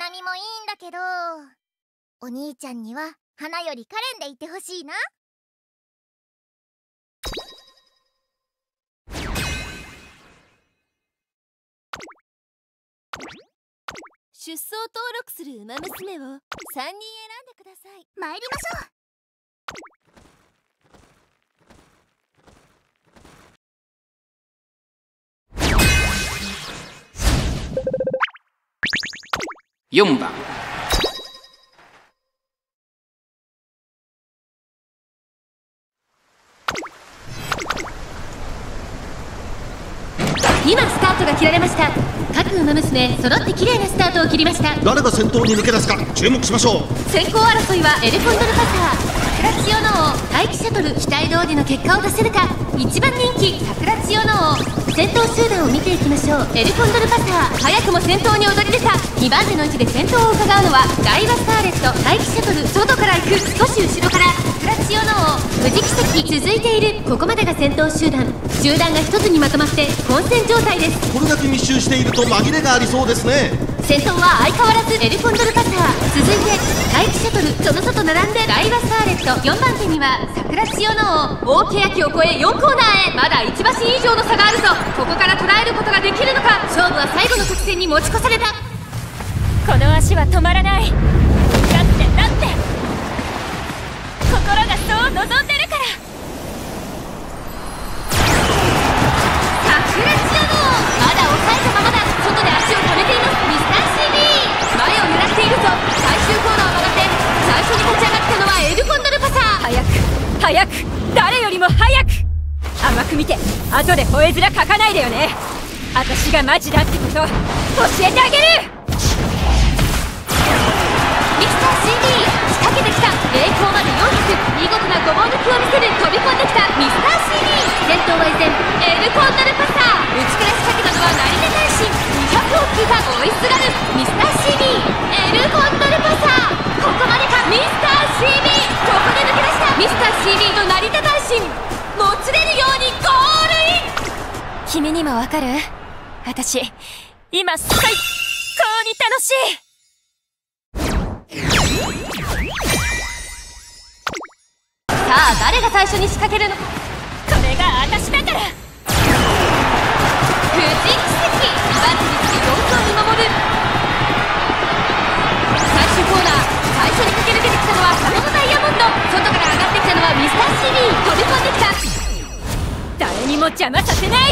なみもいいんだけど、お兄ちゃんには花よりカレンでいてほしいな。 出走登録するウマ娘を3人選んでください。 参りましょう。 4番今スタートが切られました。各ウマ娘揃って綺麗なスタートを切りました。 誰が先頭に抜け出すか注目しましょう。 先行争いはエルコンドルパサー、桜千代の王、待機シャトル、期待通りの結果を出せるか。一番人気桜千代の王。先頭集団を見ていきましょう。エルコンドルパサー、早くも先頭に躍り出た。2番手の位置で先頭を伺うのはダイワスターレット、待機シャトル、外から行く、少し後ろから桜千代の王、富士奇跡続いている。ここまでが先頭集団が一つにまとまって混戦状態です。 これだけ密集していると紛れがありそうですね。 先頭は相変わらずエルコンドルパサー、続いて待機シャトル、その外並んでダイワスターレット、4番手には桜千代の王。大欅を越え4コーナーへ。まだ1馬身以上の差があるぞ。ここから捉えることができるのか。勝負は最後の直線に持ち越された。 この足は止まらない。だって心がそう望んでるから。 桜千代のまだ抑えたままだ。外で足を止めています。ミスター CB 前を狙っているぞ。最終コーナーを曲がって最初に立ち上がったのはエルコンドルパサー。 早く誰よりも早く。甘く見て後で吠え面かかないでよね。私がマジだってこと教えてあげる。 ミスター CD 仕掛けてきた。栄光まで400、見事なごぼう抜きを見せる。飛び込んできたミスター CD。 先頭は依然エルコンドルパサー。内から仕掛けたのは成田大臣。200を通過、追いすがるミスター CD。 エルコンドルパサー、ここまでか。ミスター CD ここで抜け出した。ミスター CD と成田大臣もつれるようにゴールイン。 君にもわかる？私今最高に楽しい。 さあ誰が最初に仕掛けるの？これが私だから。 富士奇跡、2番手に次ぎ4走に守る。最終コーナー最初に駆け抜けてきたのはサノノダイヤモンド。外から上がってきたのはミスター CD。 飛び込んできた。 誰にも邪魔させない。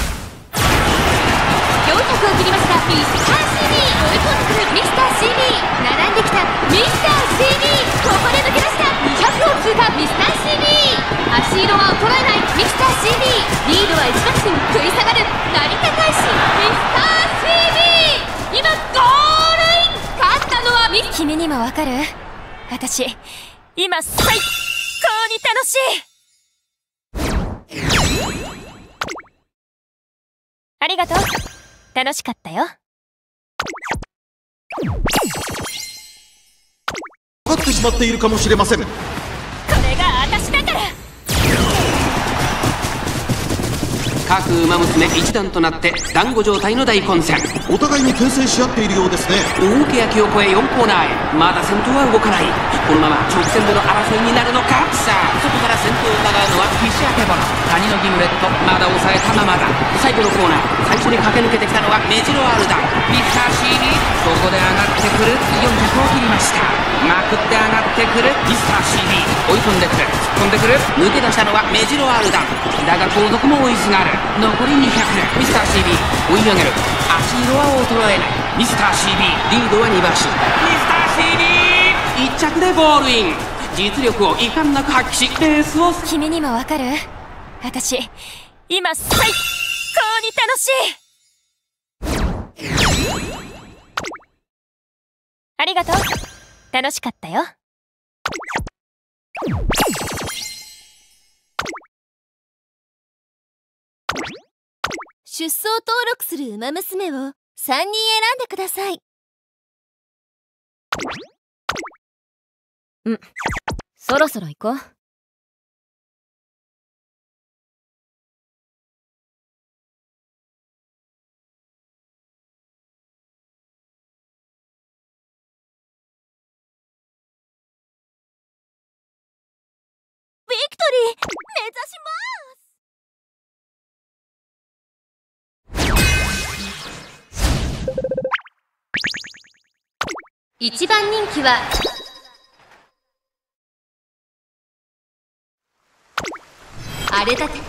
400を切りました。ミスター CD 追い込んでくる。ミスター CD 並んできた。ミスター CD ここで抜け出した。200を通過。ミスター CD 足色は衰えない。ミスター CD リードは1馬身食い下がる。成田大使ミスター CD 今ゴールイン。勝ったのは君にもわかる？私今最高に楽しい。ありがとう。楽しかったよ。 分かってしまっているかもしれません。 これが私だから。 各ウマ娘一団となって団子状態の大混戦。 お互いに牽制し合っているようですね。 大欅を越え4コーナーへ。まだ先頭は動かない。このまま直線での争いになるのか。さあ外から先頭を伺うのはフィッシュアケボノ。谷のギムレットまだ抑えたままだ。最後のコーナー最初に駆け抜けてきたのはメジロアルダン。ミスター CD ここで上がってくる。400を切りました。まくって上がってくるミスター CD。 追い込んでくる、突っ込んでくる。抜け出したのはメジロアルダンだが後続も追いすがる。残り200。ミスター CD 追い上げる。足色は衰えない。ミスター CD リードは2馬身。ミスター CD 1着でゴールイン。実力を遺憾なく発揮しレースを。 君にもわかる？私今最高に楽しい。ありがとう。楽しかったよ。 出走登録するウマ娘を3人選んでください。 そろそろ行こう。 目指し一番人気はあれだけ。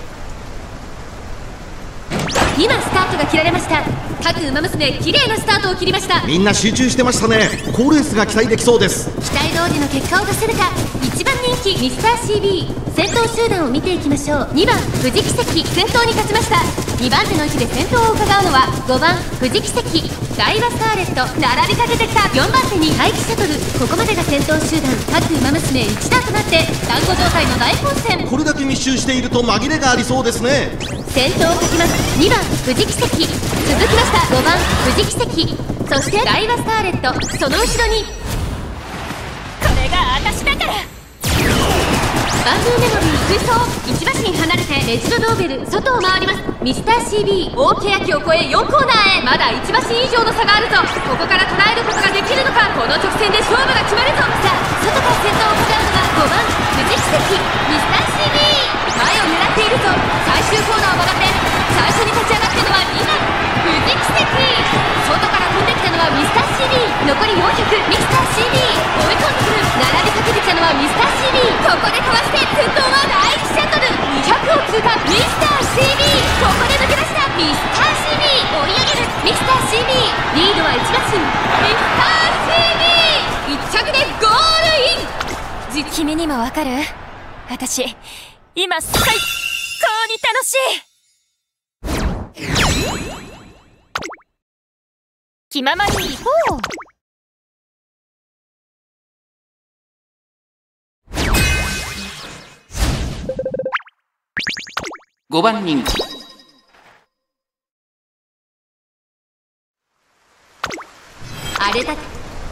今スタートが切られました。各馬娘綺麗なスタートを切りました。 みんな集中してましたね。好レースが期待できそうです。 期待通りの結果を出せるか。一番人気ミスター CB 先頭集団を見ていきましょう。2番富士奇跡先頭に立ちました。2番手の位置で先頭を伺うのは5番富士奇跡大和スターレット並びかけてきた。4番手に待機シャトル。ここまでが先頭集団。各馬娘一段となって団子状態の大混戦。 これだけ密集していると紛れがありそうですね。 先頭をかきます。2番富士奇跡続きました。5番富士奇跡そして大和スターレットその後ろにこれが私だから。 バンドゥーメモリー空想1馬身離れてメジロドーベル外を回ります。ミスター CB 大欅を越え4コーナーへ。まだ1馬身以上の差があるぞ。ここから捉えることができるのか。この直線で勝負が決まるぞ。さあ外から先頭を伺うのが5番富士奇跡ミスター CB 前を狙っているぞ。最終コーナーを曲がって最初に立ち上がったのは2番富士奇跡。外から飛んできたのはミスター CB。残り400ミスター CB 追い込んでくる。並びかけてきたのはミスター CB。ここでかわして先頭は第1シャトル200を通過。ミスター CB ここで抜け出したミスター CB 追い上げる。ミスター CB リードは1馬身。ミスター CB 1着でゴールイン。 君にもわかる？私今最高に楽しい。気ままに行こう。 5番人気あれだけ。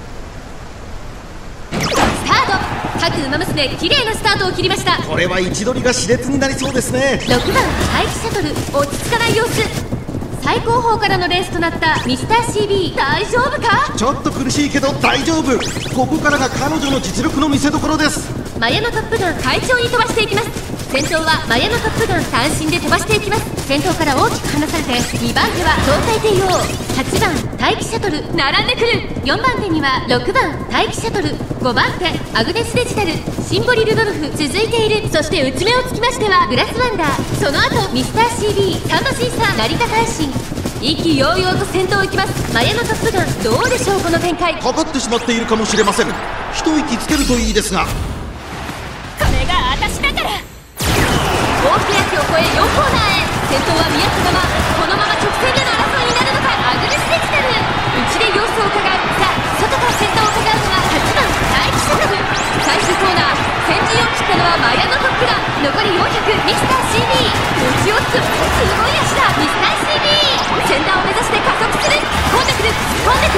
スタート。各馬娘綺麗なスタートを切りました。 これは位置取りが熾烈になりそうですね。 6番待機シャトル落ち着かない様子。最高峰からのレースとなったミスター CB 大丈夫か。 ちょっと苦しいけど大丈夫。ここからが彼女の実力の見せ所です。 マヤのトップガン快調に飛ばしていきます。先頭はマヤのトップガン単身で飛ばしていきます。先頭から大きく離されて2番手は胴体帝王8番待機シャトル並んでくる。4番手には6番待機シャトル5番手アグネスデジタルシンボリルドルフ続いている。そして内目をつきましてはグラスワンダーその後ミスター CB サンドシーサー成田大臣意気揚々と先頭を行きます。マヤのトップガンどうでしょうこの展開。 かかってしまっているかもしれません。一息つけるといいですが。 これが私だから。 大欅を越え4コーナーへ。先頭は見合ったままこのまま直線での争いになるのか。アグネスデジタル内で様子を伺う。さあ外から先頭を伺うのは8番待機シャトル。最終コーナー先陣を切ったのはマヤのトップガン。残り400ミスター CB 内を突くすごい足だ。ミスター CB 先端を目指して加速する。突っ込んでくる突っ込ん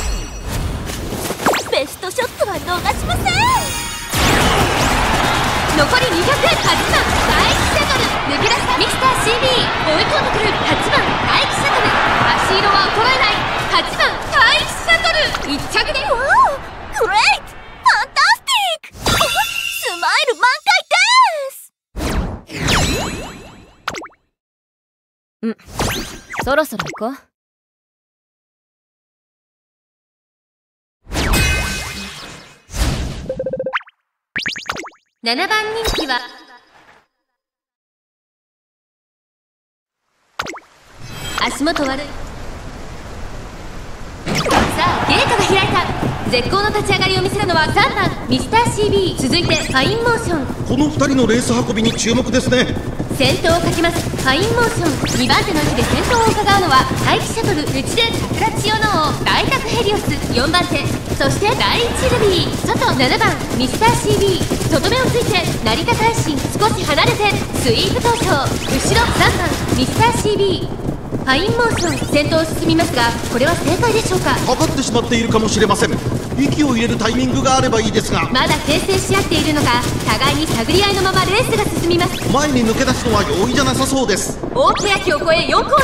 でくる。 ベストショットは逃しません。 残り200。8番待機シャトル抜け出したミスター CB 追い込んでくる。8番待機シャトル足色は衰えない。8番待機シャトル1着でわおグレイトファンタスティックスマイル満開です。 そろそろ行こう。 7番人気は足元悪い。さあゲートが開いた。絶好の立ち上がりを見せるのは3番ミスター CB 続いてファインモーション。 この2人のレース運びに注目ですね。 先頭をかけますファインモーション。2番手の位置で先頭を伺うのは待機シャトル内で桜千代の王大宅ヘリオス4番手そして第1ルビー外7番ミスター CB 外目をついて成田大臣少し離れてスイープ投票後ろ3番ミスター CB ファインモーション先頭を進みますがこれは正解でしょうか。 かかってしまっているかもしれません。息を入れるタイミングがあればいいですが。 まだ牽制し合っているのか互いに探り合いのままレースが進みます。 前に抜け出すのは容易じゃなさそうです。 大欅を越え4コーナーへ。 こ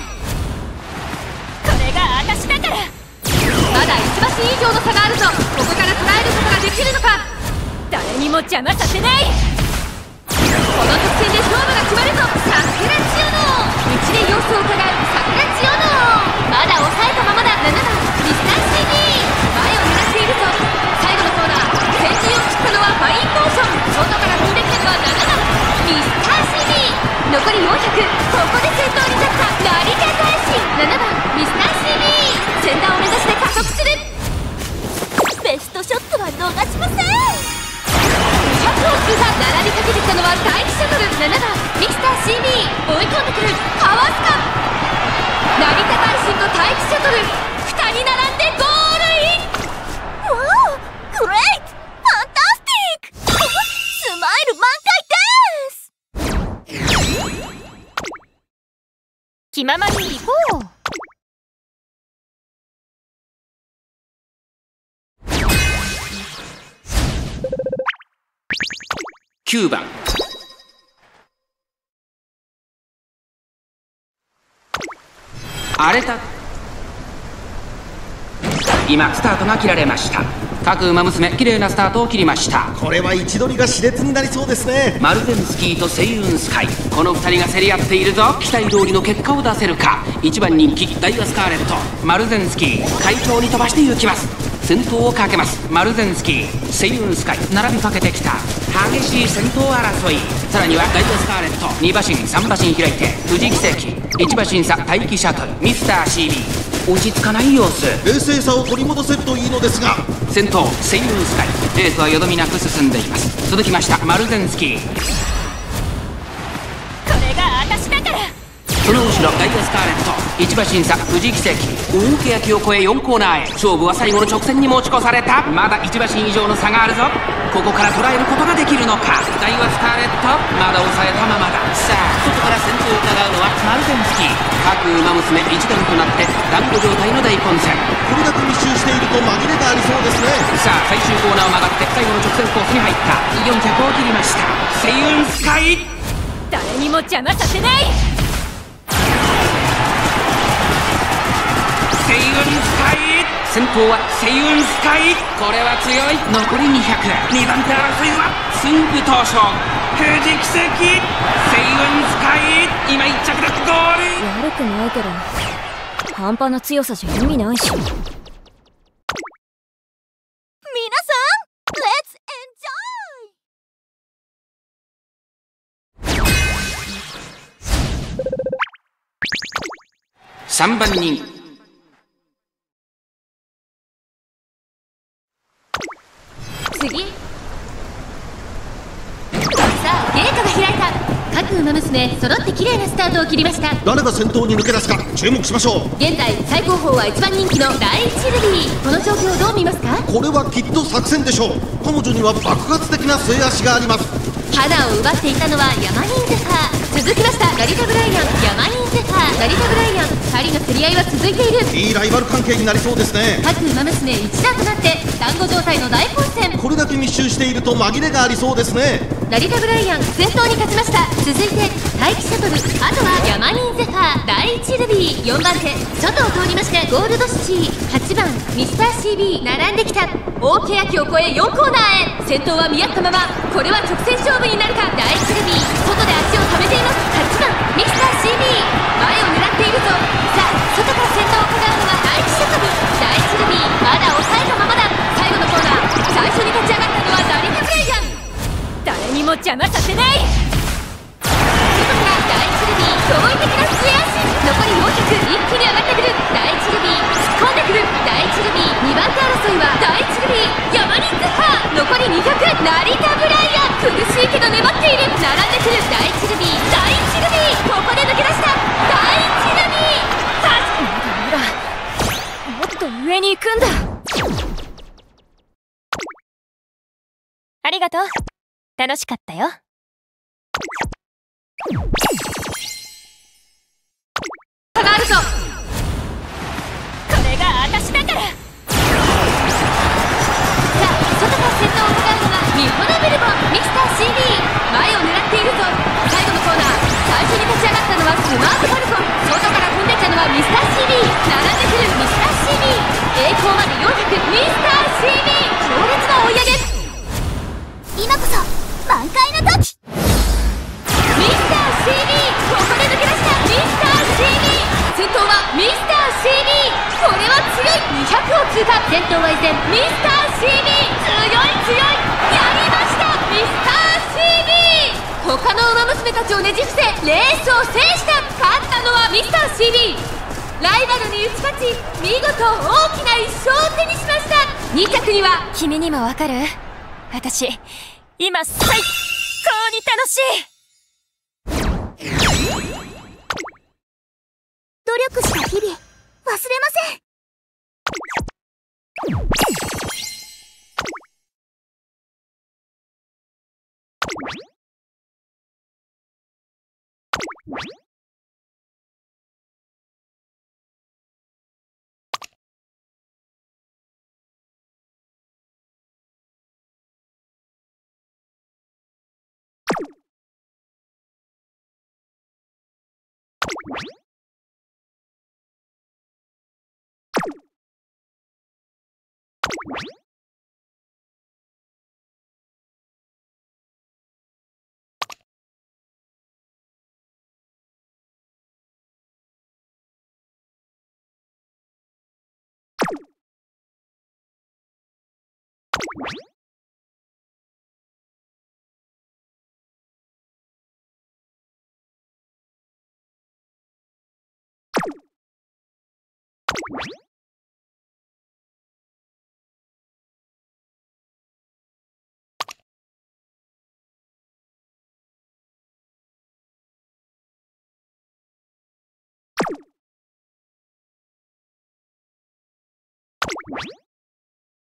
れが私だから。 まだ1馬身以上の差があるぞ。ここから捉えることができるのか。 誰にも邪魔させない。 この直線で勝負が決まるぞ。桜千代の内で様子を伺う桜千代のまだ抑えたままだ。7番ミスター CD 前を狙っているぞ。最後のコーナー先陣を切ったのはファインモーション。外から飛んできたのは7番ミスター CD。残り400、ここで先頭に立った成田大臣。7番ミスター CD 先端を目指して加速する。ベストショットは逃しません。200を通過。並びかけてきたのは大気シャトル。7番ミスター CD 追い込んでくる。かわすか。成田大臣と大気シャトル2人並んでゴールイン。 わお、グレイト、ファンタスティック。スマイル満開です。 気ままに行こう。 9番荒れた。今スタートが切られました。各馬娘綺麗なスタートを切りました。 これは位置取りが熾烈になりそうですね。 マルゼンスキーと星雲スカイ、この2人が競り合っているぞ。期待通りの結果を出せるか。1番人気ダイワスカーレット、マルゼンスキー快調に飛ばして行きます。先頭をかけます。マルゼンスキー、星雲スカイ並びかけてきた。激しい先頭争い。さらにはダイワスカーレット、2馬身3馬身開いて富士奇跡、1馬身差待機シャトルミスター CB 落ち着かない様子。 冷静さを取り戻せるといいのですが。 先頭星雲スカイ、レースはよどみなく進んでいます。続きましたマルゼンスキー。 これが私だから。 その後ろダイヤスカーレット、1馬身差富士奇跡、大欅を越え4コーナーへ。勝負は最後の直線に持ち越された。まだ1馬身以上の差があるぞ。ここから捉えることができるのか。ダイワスカーレットまだ抑えたままだ。さあ外から先頭を伺うのはマルゼンスキー。各馬娘一段となって団子状態の大混戦。 これだけ密集していると紛れがありそうですね。 さあ最終コーナーを曲がって最後の直線コースに入った。4着を切りました。星雲スカイ、 誰にも邪魔させない。 星雲スカイ、先頭は星雲スカイ。これは強い。残り200、2番手争いは駿府東証富士奇跡、星雲スカイ今1着でゴール。 悪くないけど半端な強さじゃ意味ないし。 皆さん、レッツエンジョイ。 3番人次。さあゲートが開いた。各馬娘揃って綺麗なスタートを切りました。 誰が先頭に抜け出すか注目しましょう。 現在最高峰は1番人気の第一ルビー。この状況をどう見ますか。 これはきっと作戦でしょう。彼女には爆発的な末脚があります。 花を奪っていたのはヤマニンゼファー。続きましたラリタブライアン、ヤマニンゼファー、ラリタブライアン。2人の競り合いは続いている。 いいライバル関係になりそうですね。 各馬娘一段となって団子状態の大混戦。 これだけ密集していると紛れがありそうですね。 ラリタブライアン先頭に立ちました。続いて大気シャトル、あとはヤマニンゼファー、第一ルビー。4番手外を通りましてゴールドシチー、8番ミスター CB 並んできた。大欅を越え4コーナーへ。先頭は見合ったまま。これは直線勝負になるか。第一ルビー外で足を止めています。8番ミスター CB 前を狙っているぞ。さあ外から先頭を伺うのは第一シャトル、第一ルビーまだ抑えたままだ。最後のコーナー最初に立ち上がったのはラリタブライアン。 誰にも邪魔させない。 外から第一ルビー驚異的な末脚。残り400、一気に上がってくる。第一ルビー突っ込んでくる。第一ルビー2番手争いは第一ルビー、ヤマニンゼファー。残り200、成田ブライアン苦しいけど粘っている。並んでくる第一ルビー、第一ルビーここで抜け出した。第一ルビーさすまだもっと上に行くんだ。ありがとう、楽しかったよ。 差があるぞ。 これが私だから。 さあ外から先頭を伺うのがミホナブルボン、ミスター CB 前を狙っているぞ。最後のコーナー最初に立ち上がったのはスマートファルコン。外から飛んできたのはミスター CB 並んでくる。ミスター CB 栄光まで400、ミスター CB 強烈な追い上げ。 今こそ満開の時。 先頭は依然ミスター CB。 強い強い、やりましたミスター CB。 他の馬娘たちをねじ伏せレースを制した。勝ったのはミスター CB。 ライバルに打ち勝ち、見事大きな1勝を手にしました。2着には、 君にもわかる？私今最高に楽しい。 努力した日々忘れませ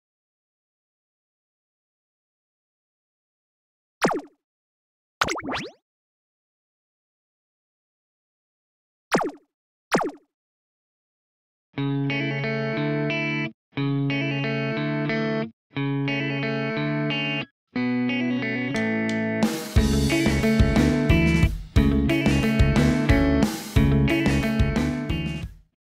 ん。you